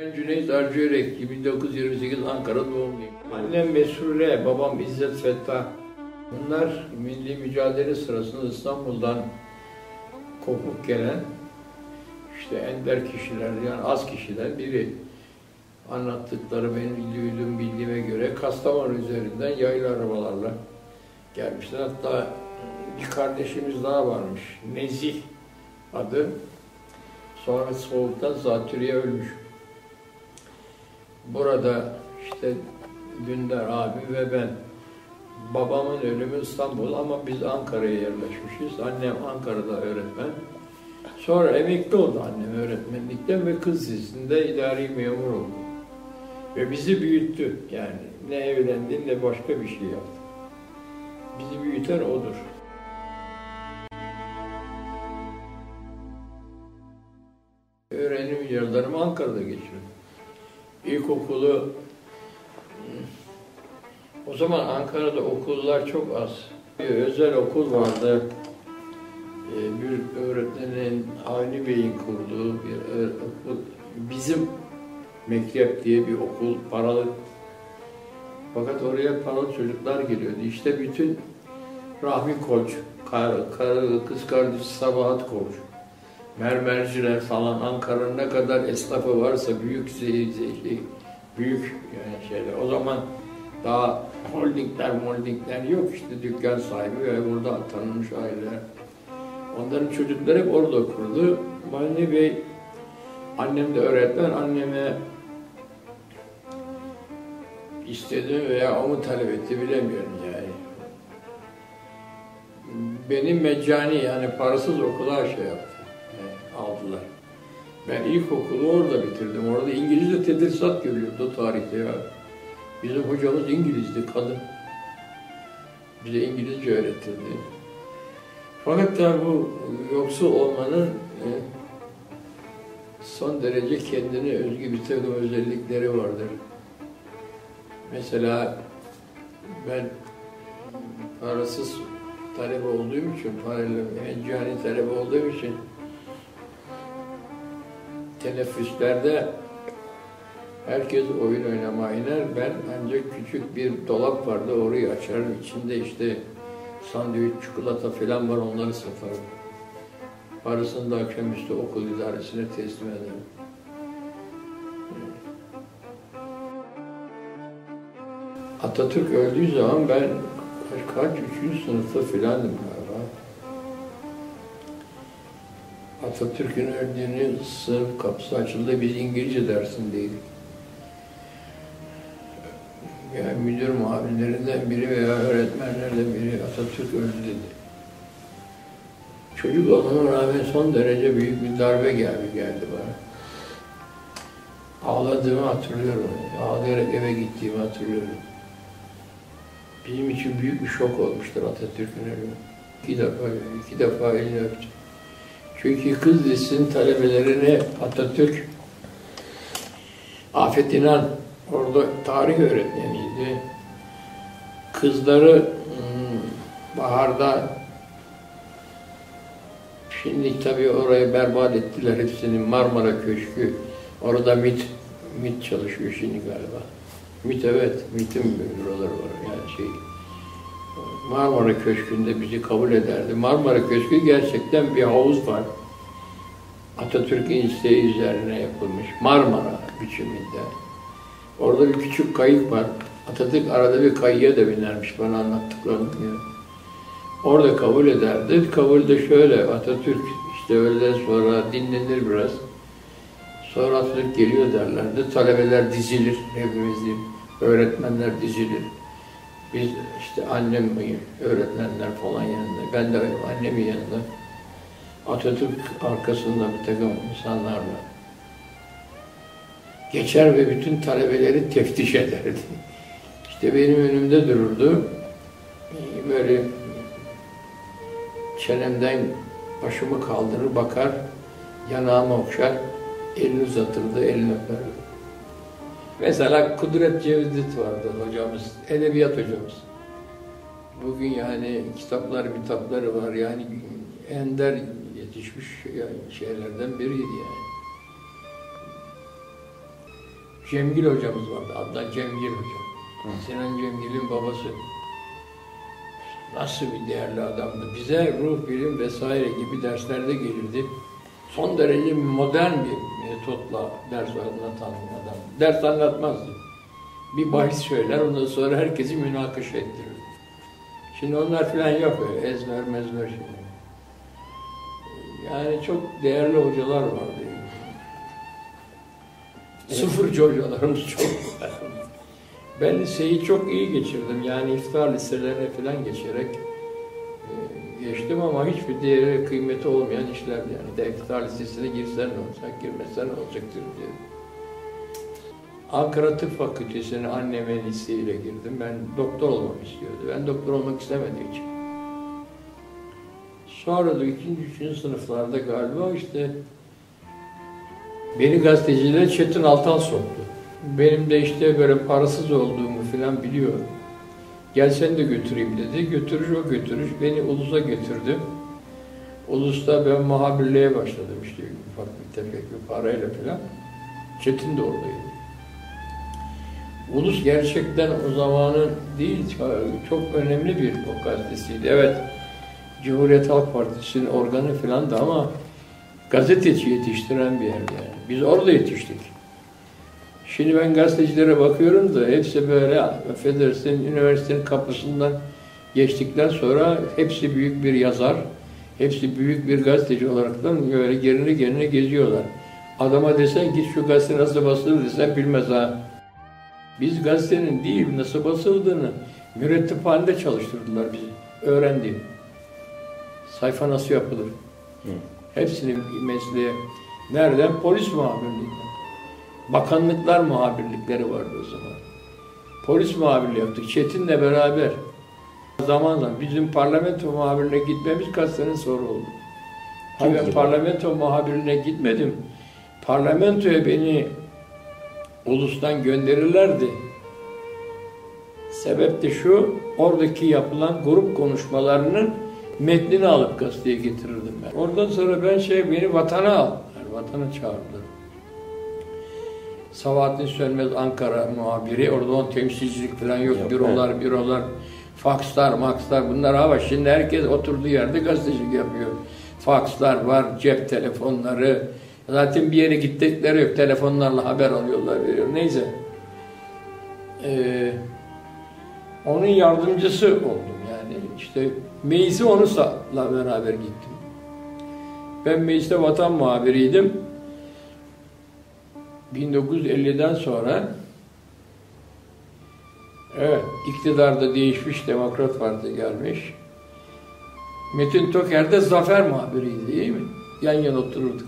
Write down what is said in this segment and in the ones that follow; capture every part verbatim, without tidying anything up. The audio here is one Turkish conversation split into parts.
Ben Cüneyt Arcıyörek, bin dokuz yüz yirmi sekiz Ankara doğumluyum. Annem Mesrure, babam İzzet Fettah. Bunlar milli mücadele sırasında İstanbul'dan kopuk gelen işte ender kişiler, yani az kişiler biri. Anlattıkları benim duyduğum bildiğime göre Kastamonu üzerinden yaylı arabalarla gelmişler. Hatta bir kardeşimiz daha varmış, Nezih adı. Sonra soğuktan zatürre ölmüş. Burada işte Dündar abi ve ben. Babamın ölümü İstanbul ama biz Ankara'ya yerleşmişiz. Annem Ankara'da öğretmen. Sonra emekli oldu annem öğretmenlikten ve kız lisesinde idari memur oldu. Ve bizi büyüttü yani. Ne evlendi ne başka bir şey yaptı. Bizi büyüten odur. Öğrenim yıllarımı Ankara'da geçirdim. İlkokulu, o zaman Ankara'da okullar çok az. Bir özel okul vardı. Bir öğretmenin, Avni Bey'in kurduğu bir okul. Bizim Mektep diye bir okul, paralı. Fakat oraya paralı çocuklar geliyordu. İşte bütün Rahmi Koç, kar, kar, kız kardeşi Sabahat Koç, mermerciler falan, Ankara'nın ne kadar esnafı varsa büyük zeyir, zeyir, büyük yani şeyler. O zaman daha holdingler, holdingler yok işte, dükkan sahibi ve burada tanınmış aileler. Onların çocukları hep orada okurdu. Avni Bey, annem de öğretmen, anneme istedi veya o mu talep etti bilemiyorum yani. Beni meccani yani parasız okula şey yaptı, yani aldılar. Ben ilkokulu orada bitirdim. Orada İngilizce tedrisat görüyordu o tarihte ya. Bizim hocamız İngilizdi, kadın. Bize İngilizce öğretirdi. Fakat da bu yoksul olmanın e, son derece kendine özgü bir takım özellikleri vardır. Mesela ben parasız talebe olduğum için, parayla meccani talebe olduğum için teneffüslerde herkes oyun oynamaya iner. Ben ancak küçük bir dolap vardı, orayı açarım. İçinde işte sandviç, çikolata falan var, onları satarım. Parasını da akşamüstü okul idaresine teslim ederim. Atatürk öldüğü zaman ben kaç, üçüncü sınıfta filandım galiba. Atatürk'ün öldüğünü sınıf kapısı açıldı, biz İngilizce dersindeydik. Yani müdür muavinlerinden biri veya öğretmenlerden biri Atatürk öldü dedi. Çocuk olmama rağmen son derece büyük bir darbe geldi, geldi bana. Ağladığımı hatırlıyorum, ağlayarak eve gittiğimi hatırlıyorum. Bizim için büyük bir şok olmuştur Atatürk'ün ölümü. İki defa, iki defa elini öptü. Çünkü kız lisesinin talebelerini Atatürk, Afet İnan orada tarih öğretmeniydi. Kızları hmm, baharda, şimdi tabii orayı berbat ettiler hepsini, Marmara Köşkü, orada MİT, MİT çalışıyor şimdi galiba. MİT evet, MİT'in büroları var yani şey. Marmara Köşkü'nde bizi kabul ederdi. Marmara Köşkü gerçekten bir havuz var. Atatürk'ün isteği üzerine yapılmış, Marmara biçiminde. Orada bir küçük kayık var. Atatürk arada bir kayığa da binermiş, bana anlattıklarını diyor. Orada kabul ederdi. Kabul de şöyle, Atatürk işte öğleden sonra dinlenir biraz. Sonra Atatürk geliyor derlerdi. Talebeler dizilir, hepimiz değil, öğretmenler dizilir. Biz işte annem, öğretmenler falan yanında, ben de annemin yanında. Atatürk arkasında bir takım insanlarla geçer ve bütün talebeleri teftiş ederdi. İşte benim önümde dururdu. Böyle çenemden başımı kaldırır, bakar, yanağıma okşar, elini uzatırdı, elini öperdi. Mesela Kudret Cevdet vardı hocamız, edebiyat hocamız. Bugün yani kitaplar, kitapları var yani ender yetişmiş yani şeylerden biriydi yani. Cemgil hocamız vardı. Adnan Cemgil hocam. Hı. Sinan Cemgil'in babası. Nasıl bir değerli adamdı. Bize ruh bilim vesaire gibi derslerde gelirdi. Son derece modern bir metotla ders anlatan adam. Ders anlatmazdı. Bir bahis söyler, ondan sonra herkesi münakaşa ettirir. Şimdi onlar falan yok öyle, ezber mezber şimdi. Yani çok değerli hocalar vardı. Sıfırcı hocalarımız çok var. Ben liseyi çok iyi geçirdim. Yani iftar liselerine falan geçerek e, geçtim ama hiçbir değeri kıymeti olmayan işlerdi yani. De iftar lisesine girsen ne olacak, girmesen ne olacaktır diye. Ankara Tıp Fakültesi'ne annemin isteğiyle girdim. Ben doktor olmak istiyordu. Ben doktor olmak istemediğim için. Sonra da ikinci, üçüncü sınıflarda galiba işte beni gazetecilere Çetin Altan soktu. Benim de işte böyle parasız olduğumu falan biliyor. Gel seni de götüreyim dedi. Götürür o götürür. Beni Ulus'a götürdü. Ulus'ta ben muhabirliğe başladım işte ufak bir tefek bir parayla falan. Çetin de oradaydı. Ulus gerçekten o zamanın değil, çok önemli bir o gazetesiydi. Evet, Cumhuriyet Halk Partisi'nin organı falan da ama gazeteci yetiştiren bir yerdi yani. Biz orada yetiştik. Şimdi ben gazetecilere bakıyorum da hepsi böyle, affedersin, üniversitenin kapısından geçtikten sonra hepsi büyük bir yazar, hepsi büyük bir gazeteci olaraktan böyle gerine gerine geziyorlar. Adama desen git şu gazete nasıl basılır desen bilmez ha. Biz gazetenin değil nasıl basıldığını mürettip halinde çalıştırdılar bizi. Öğrendim. Sayfa nasıl yapılır? Hı. Hepsinin mesleği. Nereden? Polis muhabirliğinden. Bakanlıklar muhabirlikleri vardı o zaman. Polis muhabirliği yaptık. Çetin'le beraber. Zamanla bizim parlamento muhabirine gitmemiz kaç sene sonra oldu. Ha ben parlamento muhabirine gitmedim. Parlamentoya beni Ulus'tan gönderirlerdi. Sebep de şu, oradaki yapılan grup konuşmalarının metnini alıp gazeteye getirirdim ben. Oradan sonra ben şey, beni vatana al, yani vatana çağırdılar. Sabahattin Sönmez Ankara muhabiri, orada on temsilcilik falan yok, yok bürolar, evet. bürolar, fakslar, makslar bunlar ama şimdi herkes oturduğu yerde gazetecilik yapıyor. Fakslar var, cep telefonları, zaten bir yere gittikleri yok, telefonlarla haber alıyorlar, veriyor. Neyse. Ee, onun yardımcısı oldum yani. İşte meclise onunla beraber gittim. Ben mecliste vatan muhabiriydim. bin dokuz yüz elliden sonra evet, iktidarda değişmiş, Demokrat Parti gelmiş. Metin Toker de Zafer muhabiriydi, değil mi? Yan yana otururduk.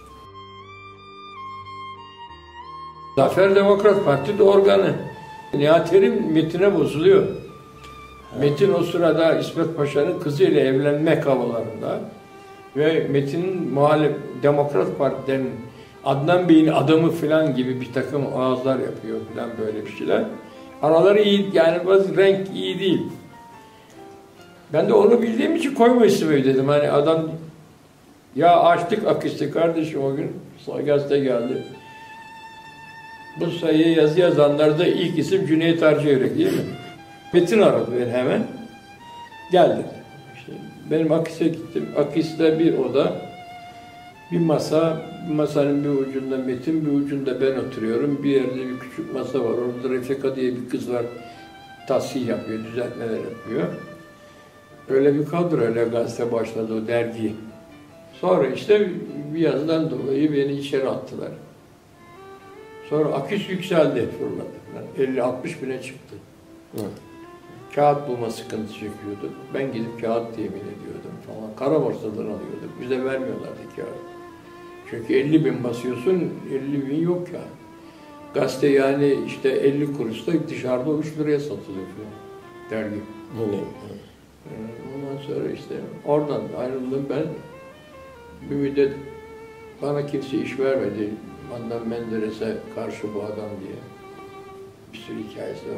Zafer Demokrat Parti de organı. Nihat Erim Metin'e bozuluyor. Ha. Metin o sırada İsmet Paşa'nın kızıyla evlenmek havalarında ve Metin'in muhalif Demokrat Parti'nin Adnan Bey'in adamı falan gibi bir takım ağızlar yapıyor falan böyle bir şeyler. Araları iyi, yani bazı renk iyi değil. Ben de onu bildiğim için koyma ismi dedim. Hani adam ya açtık akıştı kardeşim o gün. Sonra gazete geldi. Bu sayıyı yazı yazanlarda ilk isim Cüneyt Arcayürek değil mi? Metin aradı beni hemen. Geldi. İşte benim Akis'e gittim. Akis'te bir oda, bir masa, bir masanın bir ucunda Metin, bir ucunda ben oturuyorum. Bir yerde bir küçük masa var. Orada Refika diye bir kız var. Tahsil yapıyor, düzeltmeler yapıyor. Öyle bir kadroyla gazete başladı o dergi. Sonra işte bir yazıdan dolayı beni içeri attılar. Sonra Akis yükseldi, fırladı. elli altmış bine çıktı. Hı. Kağıt bulma sıkıntısı çekiyorduk. Ben gidip kağıt temin ediyordum falan. Kara borsadan alıyorduk. Bize vermiyorlardı kağıt. Çünkü elli bin basıyorsun, elli bin yok yani. Gazete yani işte elli kuruşta dışarıda üç liraya satılıyor falan. Dergi. Öyle. Ondan sonra işte oradan ayrıldım ben. Bir müddet bana kimse iş vermedi. Adnan Menderes'e karşı bu adam diye. Bir sürü hikayesi var.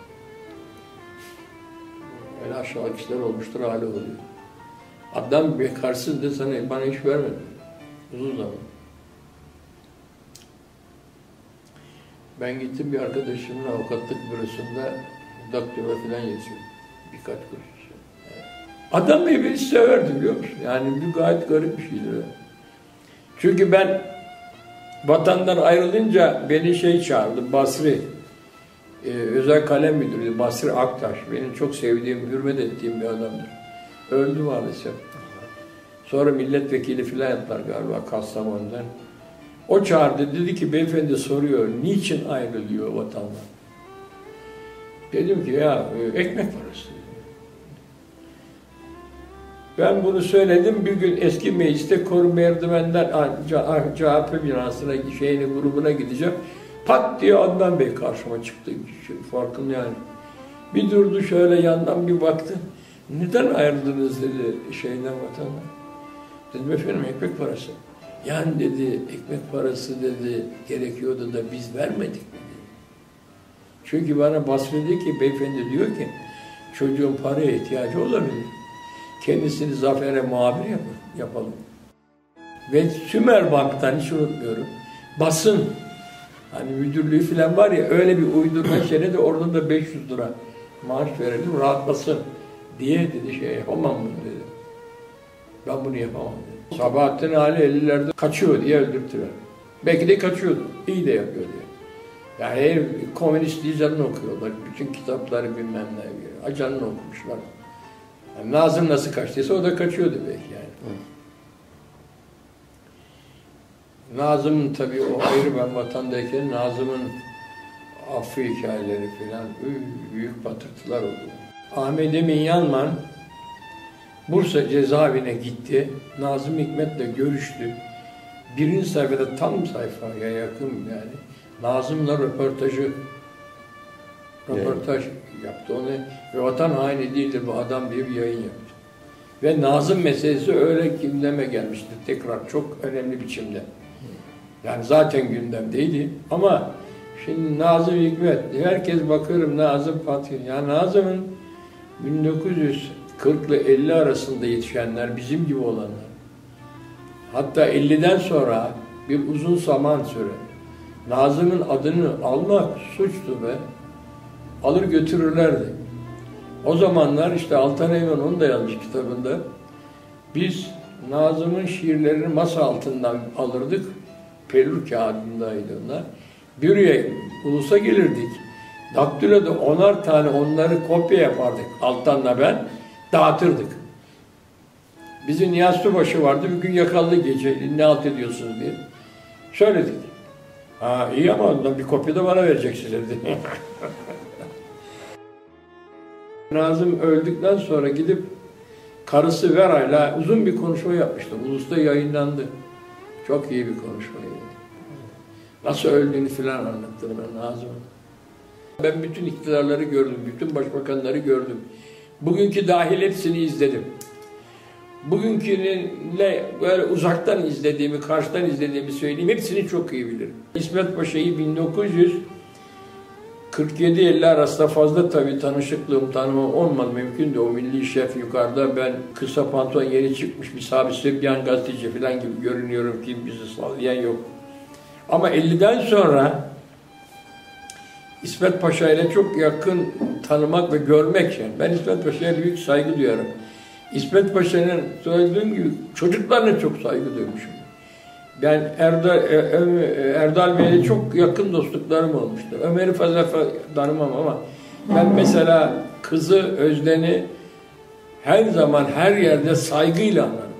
Öyle aşağılık işler olmuştur, hali oluyor. Adnan Bey karşısında sana, bana iş vermedi. Uzun zaman. Ben gittim bir arkadaşımın avukatlık bürosunda doktora falan yazıyor. Birkaç kuruş. Adam birbirini severdi biliyor musun? Yani bir gayet garip bir şeydi. Çünkü ben vatandan ayrılınca beni şey çağırdı, Basri. Ee, özel kalem müdürüydü, Basri Aktaş. Benim çok sevdiğim, hürmet ettiğim bir adamdır. Öldü maalesef. Sonra milletvekili falan yaptılar galiba Kastamonu'dan. O çağırdı, dedi ki beyefendi soruyor, niçin ayrılıyor vatandan? Dedim ki ya ekmek parası. Ben bunu söyledim, bir gün eski mecliste Koru Merdiven'den C H P binasına, şeyine, grubuna gideceğim. Pat diye Adnan Bey karşıma çıktı, farkım yani. Bir durdu şöyle yandan bir baktı. Neden ayrıldınız dedi şeyden vatandan. Dedim efendim ekmek parası. Yani dedi ekmek parası dedi gerekiyordu da biz vermedik mi dedi. Çünkü bana bahsediyor ki beyefendi diyor ki çocuğun paraya ihtiyacı olabilir. Kendisini Zafer'e muhabir yapın, yapalım. Ve Sümerbank'tan hiç unutmuyorum. Basın hani müdürlüğü falan var ya öyle bir uydurma şeyle de orada da beş yüz lira maaş verelim rahatlasın diye dedi şey yapamam bunu dedi. Ben bunu yapamam dedi. Sabahattin Ali ellilerde kaçıyor diye öldürttüler. Belki de kaçıyordu. İyi de yapıyor diye. Yani her komünistliği canını okuyorlar. Bütün kitapları bilmem ne. Canını okumuşlar. Yani Nazım nasıl kaçtıysa o da kaçıyordu belki yani. Hı. Nazım'ın tabii o ayrı ben vatandayken Nazım'ın affı hikayeleri falan büyük patırtılar oldu. Ahmet Emin Yanman Bursa cezaevine gitti. Nazım Hikmet'le görüştü. Birinci sayfada tam sayfaya yakın yani. Nazım'la röportajı röportaj evet. yaptı onu ve vatan haini değildir bu adam diye bir yayın yaptı. Ve Nazım meselesi öyle gündeme gelmişti tekrar çok önemli biçimde. Yani zaten gündemdeydi ama şimdi Nazım Hikmet herkes bakıyorum Nazım Fatih. Yani Nazım'ın bin dokuz yüz kırk ile elli arasında yetişenler bizim gibi olanlar. Hatta elliden sonra bir uzun zaman süre Nazım'ın adını almak suçtu be. Alır götürürlerdi. O zamanlar işte Altan Eymen onu da yazmış kitabında. Biz Nazım'ın şiirlerini masa altından alırdık. Pelur kağıdındaydı onlar. Büroya, ulusa gelirdik. Daktilo'da onar tane onları kopya yapardık. Altan'la ben dağıtırdık. Bizim Niyazi Subaşı vardı. Bir gün yakaladı gece. Ne halt ediyorsunuz diye. Söyledik. Ha iyi ama ondan bir kopya da bana vereceksiniz dedi. Nazım öldükten sonra gidip karısı Vera'yla uzun bir konuşma yapmıştı. Ulus'ta yayınlandı. Çok iyi bir konuşmaydı. Nasıl öldüğünü filan anlattım ben Nazım'a. Ben bütün iktidarları gördüm, bütün başbakanları gördüm. Bugünkü dahil hepsini izledim. Bugünküyle böyle uzaktan izlediğimi, karşıdan izlediğimi söyleyeyim. Hepsini çok iyi bilirim. İsmet Paşa'yı bin dokuz yüz kırk yedi elli arasında fazla tabii tanışıklığım, tanımam olmadı. Mümkün de o milli şef yukarıda ben kısa pantolon yeni çıkmış bir Sabit Sübyan gazeteci falan gibi görünüyorum ki bizi sallayan yok. Ama elliden sonra İsmet Paşa ile çok yakın tanımak ve görmek yani. Ben İsmet Paşa'ya büyük saygı duyarım. İsmet Paşa'nın söylediğim gibi çocuklarına çok saygı duymuşum. Ben Erdal, Erdal Bey'le çok yakın dostluklarım olmuştu. Ömer'i fazla tanımam ama ben mesela kızı Özden'i her zaman her yerde saygıyla anlarım.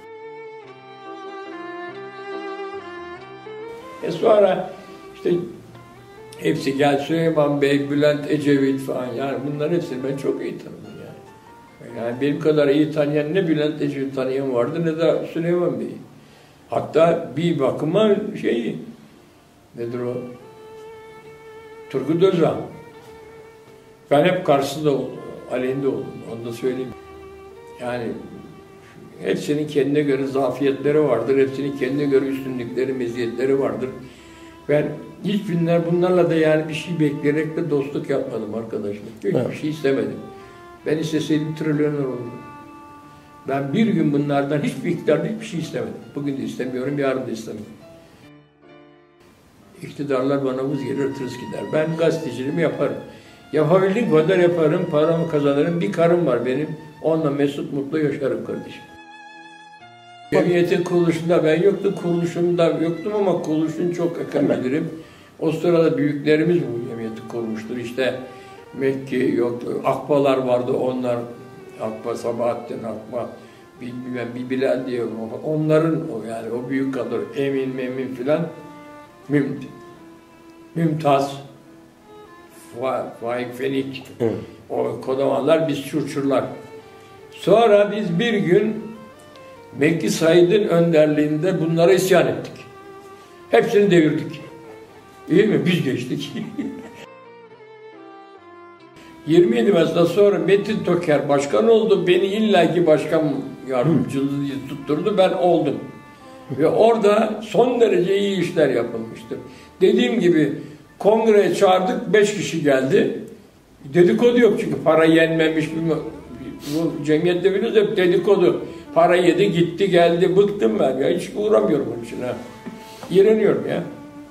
E sonra işte hepsi gel Süleyman Bey, Bülent Ecevit falan yani bunların hepsini ben çok iyi tanıdım yani. Yani benim kadar iyi tanıyan ne Bülent Ecevit tanıyan vardı ne de Süleyman Bey'i. Hatta bir bakıma şeyi nedir o? Turgut Özal. Ben hep karşısında oldum, aleyhinde oldum. Onu da söyleyeyim. Yani hepsinin kendine göre zafiyetleri vardır. Hepsinin kendine göre üstünlükleri, meziyetleri vardır. Ben hiç günler bunlarla da yani bir şey bekleyerek de dostluk yapmadım arkadaşlar. Hiçbir evet. şey istemedim. Ben isteseydim trilyoner olurdum. Ben bir gün bunlardan hiçbir iktidarda hiçbir şey istemedim. Bugün de istemiyorum, yarın da istemiyorum. iktidarlar bana vız gelir tırıs gider. Ben gazeteciliğimi yaparım. Yapabildiğim kadar yaparım, paramı kazanırım. Bir karım var benim, onunla mesut mutlu yaşarım kardeşim. Cemiyetin kuruluşunda ben yoktum, kuruluşumda yoktum ama kuruluşunu çok yakın bilirim. O sırada büyüklerimiz bu cemiyeti kurmuştur. İşte Mekki yok, Akbalar vardı onlar, Akba, Sabahattin Akba, bilmem bir Bilal diye, onların o yani o büyük kadar Emin, Memin filan, Müm, Mümtaz, Faik Fenik, evet. O kodamanlar biz çurçurlar. Sonra biz bir gün Mekki Said'in önderliğinde bunlara isyan ettik. Hepsini devirdik. İyi mi? Biz geçtik. yirmi yedi Mayıs'tan sonra Metin Toker başkan oldu. Beni illaki başkan yardımcılığı diye tutturdu. Ben oldum. Ve orada son derece iyi işler yapılmıştır. Dediğim gibi kongreye çağırdık. Beş kişi geldi. Dedikodu yok çünkü para yenmemiş. Bu cemiyette biliyoruz hep dedikodu. Para yedi, gitti, geldi. Bıktım ben ya. Hiç uğramıyorum onun için ha. İğreniyorum ya.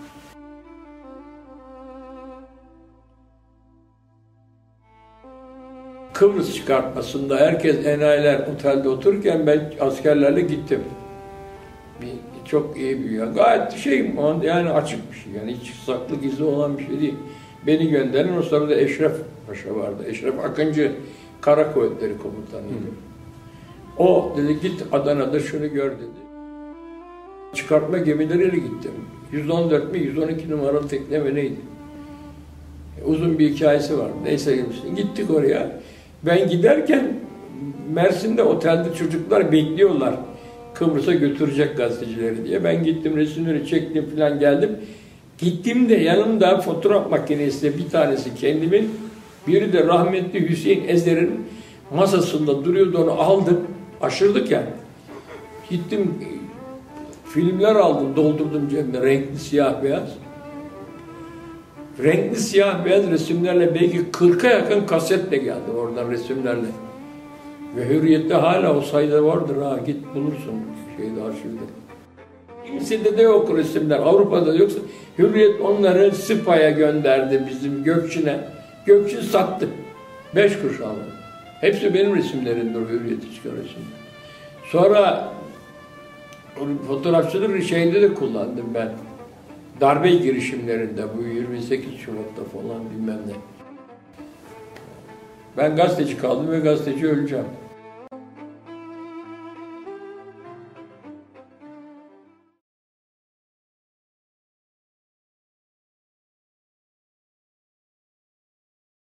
Kıbrıs çıkartmasında herkes enayiler otelde otururken ben askerlerle gittim. Bir, çok iyi bir yer. Gayet şey yani açık bir şey. Yani hiç saklı gizli olan bir şey değil. Beni gönderin. O sırada Eşref Paşa vardı. Eşref Akıncı Kara Kuvvetleri Komutanıydı. O dedi git Adana'da şunu gör dedi. Çıkartma gemileriyle gittim. yüz on dört mi yüz on iki numaralı tekne mi neydi? Uzun bir hikayesi var. Neyse gittik oraya. Ben giderken Mersin'de otelde çocuklar bekliyorlar. Kıbrıs'a götürecek gazetecileri diye. Ben gittim resimleri çektim falan geldim. Gittiğimde yanımda fotoğraf makinesiyle bir tanesi kendimin, biri de rahmetli Hüseyin Ezer'in masasında duruyordu, onu aldım. Aşırdık yani. Gittim filmler aldım, doldurdum cebime renkli siyah beyaz. Renkli siyah beyaz resimlerle belki kırka yakın kasetle geldi oradan resimlerle. Ve Hürriyet'te hala o sayıda vardır ha, git bulursun şeyde arşivde. Kimsede de yok resimler, Avrupa'da da yoksa Hürriyet onları Sıpa'ya gönderdi bizim Gökçin'e. Gökçin sattı. Beş kuruş aldı. Hepsi benim resimlerimdir Hürriyet'i çıkan resimler. Sonra fotoğrafçıları şeyde de kullandım ben. Darbe girişimlerinde bu yirmi sekiz Şubat'ta falan bilmem ne. Ben gazeteci kaldım ve gazeteci öleceğim.